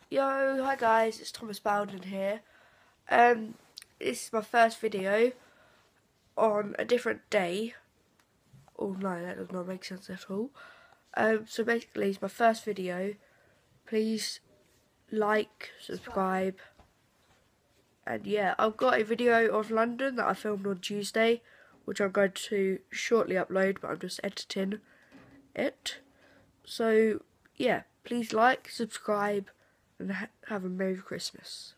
Yo, hi guys, it's Thomas Bowden here. This is my first video on a different day. Oh no, that does not make sense at all. So basically it's my first video. Please like, subscribe, and yeah, I've got a video of London that I filmed on Tuesday, which I'm going to shortly upload, but I'm just editing it. So yeah, please like, subscribe, and have a Merry Christmas.